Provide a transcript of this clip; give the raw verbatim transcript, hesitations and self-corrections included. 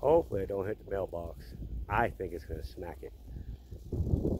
Hopefully it don't hit the mailbox. I think it's going to smack it.